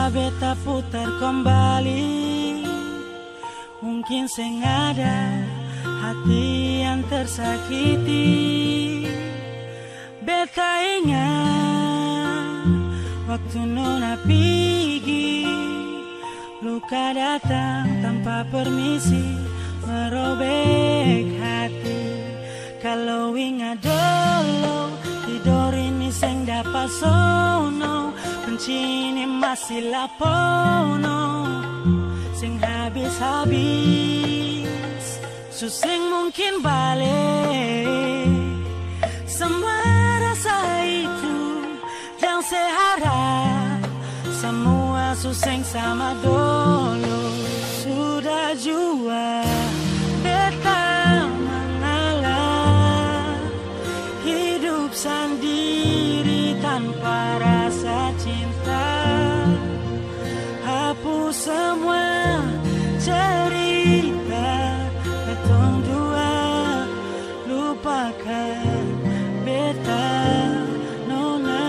beta putar kembali, mungkin sengaja hati yang tersakiti. Beta ingat waktu nona pergi, luka datang tanpa permisi, merobek hati. Kalau ingat dulu, tidur ini seng dapat sono, benci ini masih lapono, sing habis-habis, suseng mungkin balik. Semua rasa itu yang saya harap, semua suseng sama dulu. Sudah jua beta mengalah hidup sendiri tanpa rasa cinta. Hapus semua cerita ketong dua, lupakan beta nona.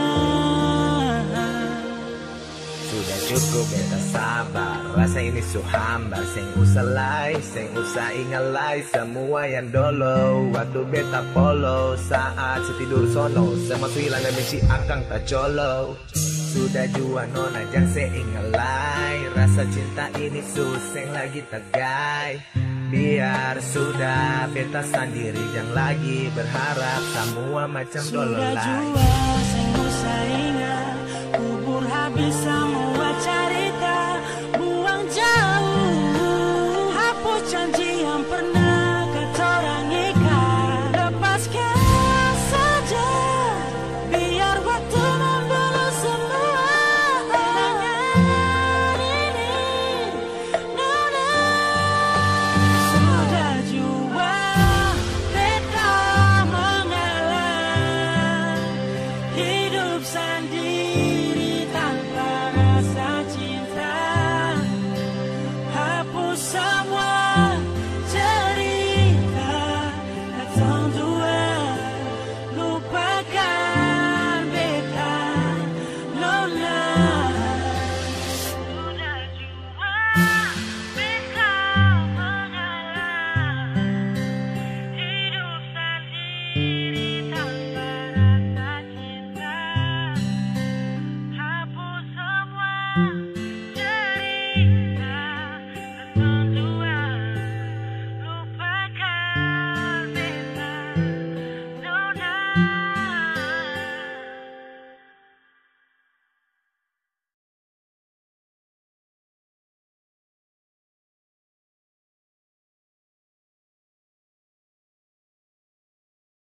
Sudah cukup beta sabar, rasa ini hambar. Seng usah lay, seng usah ingalai semua yang dolo. Waktu beta polo, saat setidur sono, semua hilang dan benci akang tak colo. Sudah jua nona jang se ingalai, rasa cinta ini suseng lagi tegai. Biar sudah beta sendiri, jangan lagi berharap semua macam dolo lagi. Sudah jua seng usah ingat, kubur habis semua